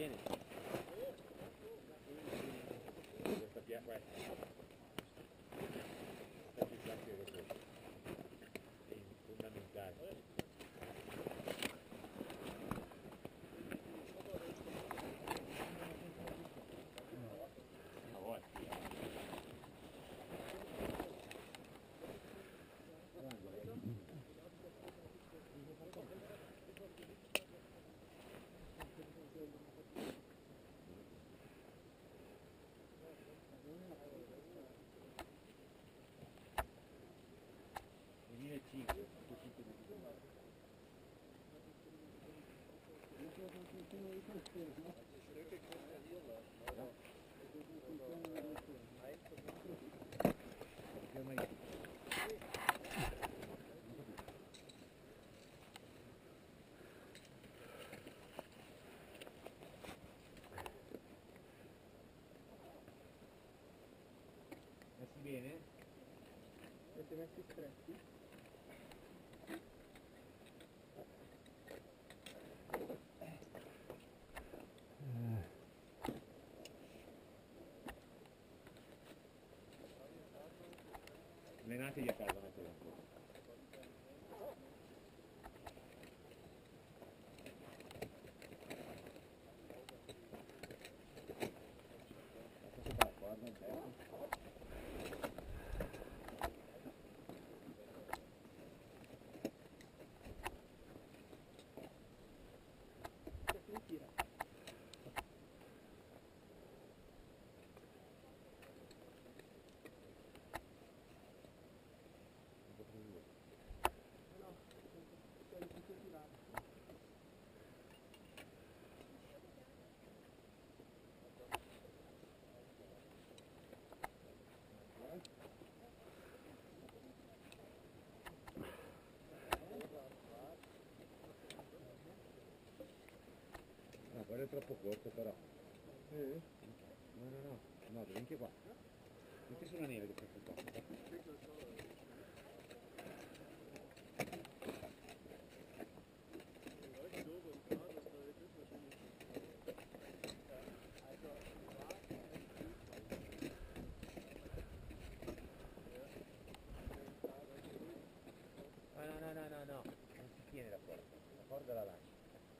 bene. Questa pianta è fondamentale. Messi bene? Siete messi stretti? Allenatevi a casa mettere un po'. Quello è troppo corto però. No, anche qua. Metti sulla neve che fai qua. No, non si tiene la corda la lascia.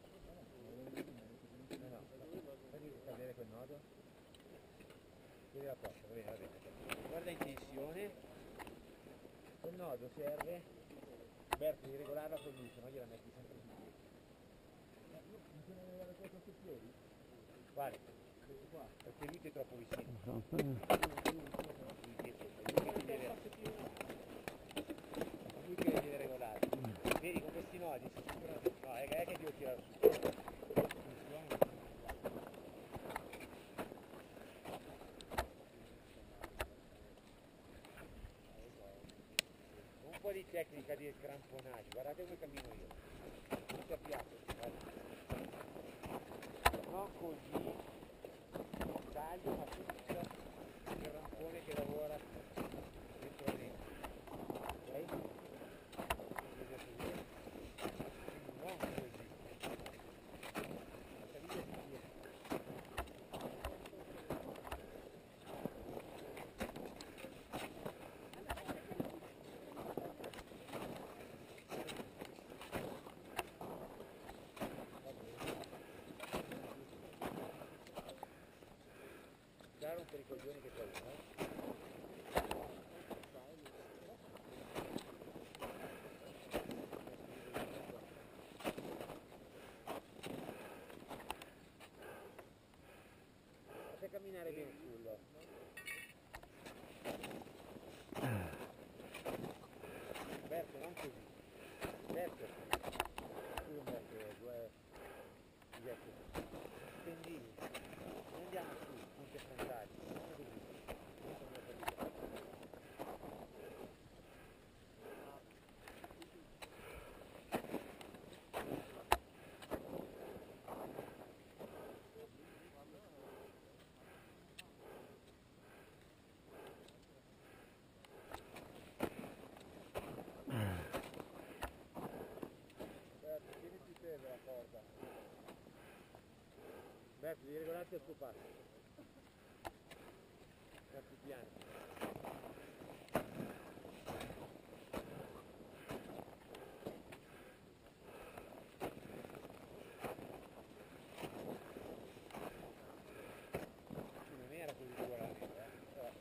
Vedi sta bene quel nodo? Tieni la porta, va bene. Guarda in tensione, quel nodo serve, Roberto, di regolarla con lui, se no gliela metti sempre su piedi. Non ce ne aveva cosa sui piedi? Quale? Questo qua? Perché lui è troppo vicino. Lui che deve regolare. Vedi con questi nodi si supera. No, è che devo tirare su. Un po' di tecnica di cramponage, guardate come cammino io. Non si appiatto, non così, taglio, ma tutto il rampone che lavora dentro la dentro. Ok? Non così. Un per i coglioni che c'è uno, Fai camminare bene sul. Roberto, non così. Roberto, tu Roberto, due stendini, non andiamo su, punti frontali, non così. devi regolarti al tuo passo. Più piano. Non era così regolare, però.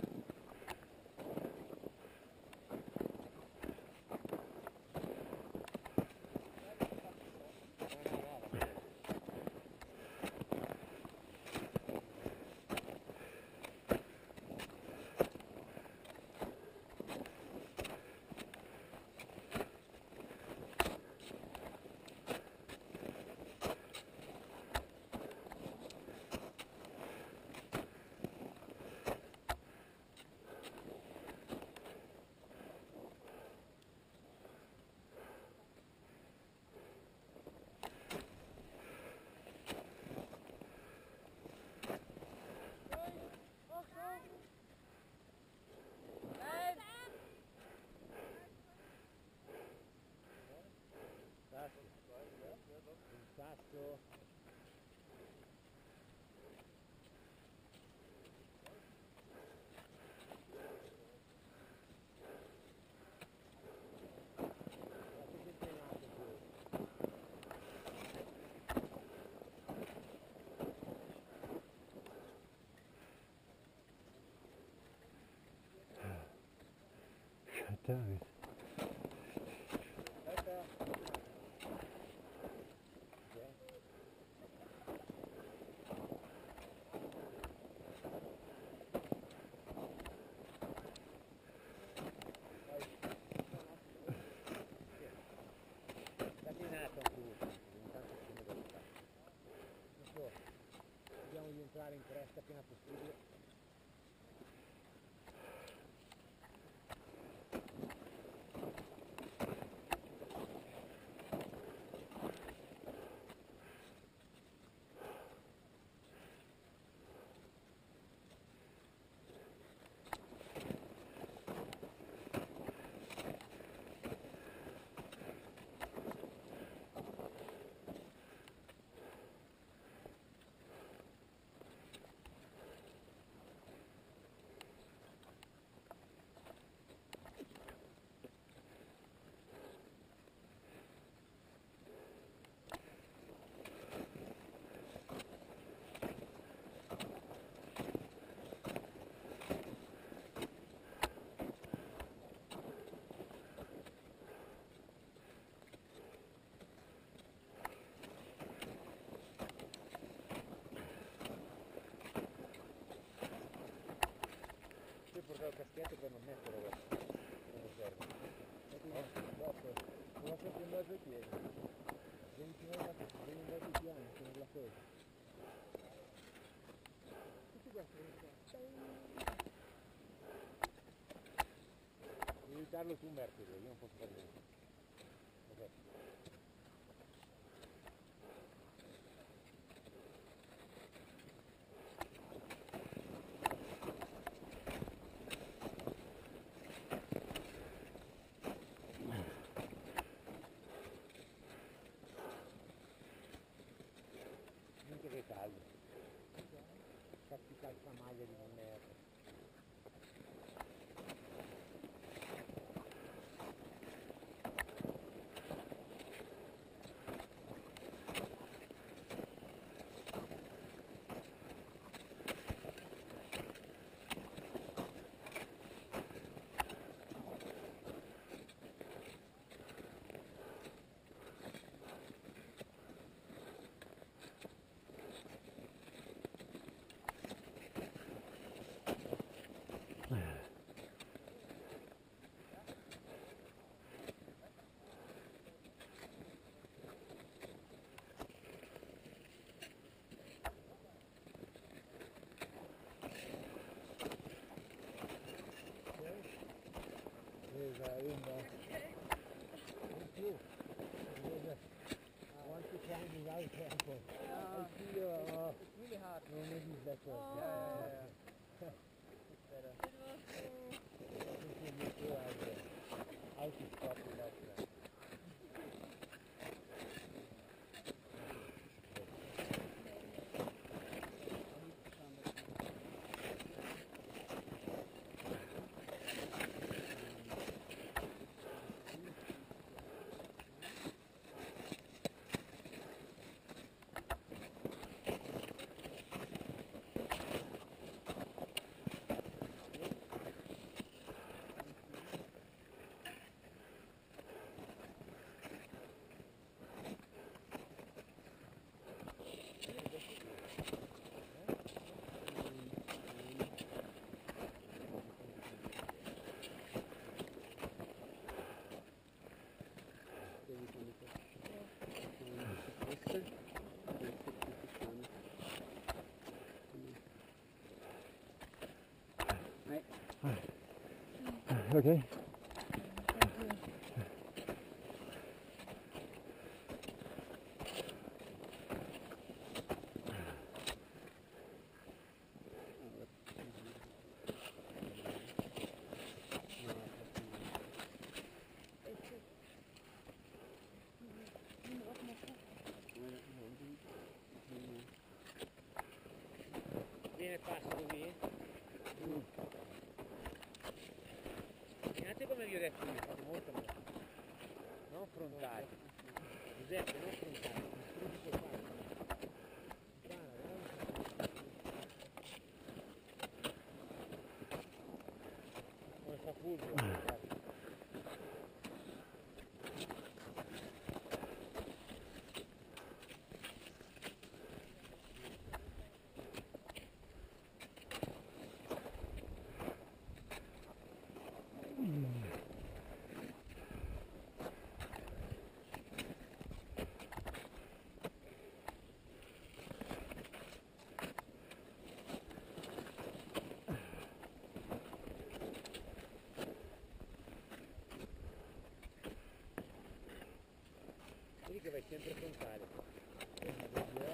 Il sasso. David. Vediamo di entrare in cresta appena possibile. Portare il caschetto per non mettere come serve. Dopo, lo lascio in mezzo ai piedi. Vieni in mezzo ai piani, con la cosa. Tutti quattro. Devi aiutarlo su un vertice, io non posso fare niente. Ok. Che è caldo, capita questa maglia di merda. Want to climb without tempo. I feel It's really hard. no, maybe it's better. Yeah. It's better. How to stop without that. Okay. Viene passa così. Immaginate come vi ho detto io, fate molto bene. Non frontale. Giuseppe, non frontale. Distruggi col palmo. Come fa Fulvio. Vedi che vai sempre frontale.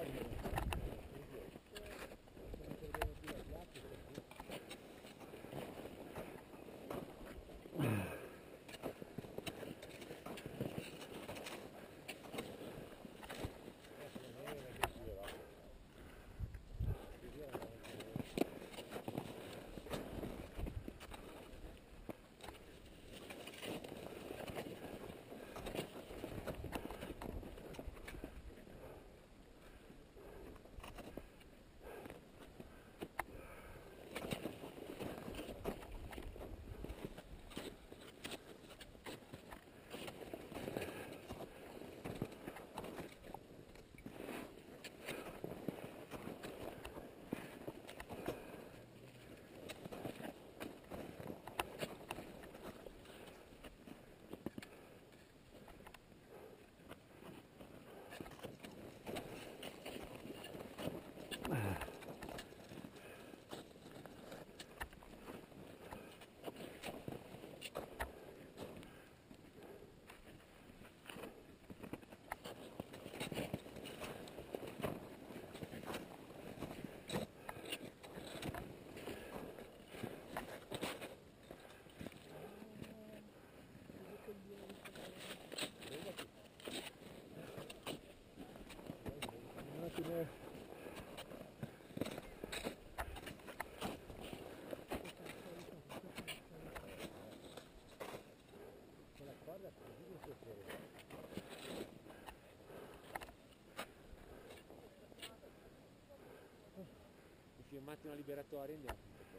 Firmate una liberatoria e andiamo.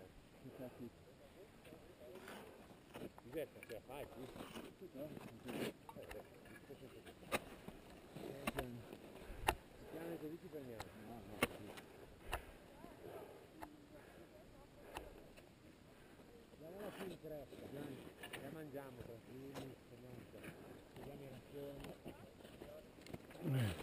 Giuseppe, ce la fai qui? Piano così ci fermiamo. Andiamo più in cresta, la mangiamo tranquilli, fermiamo un po'. Vediamo i razioni.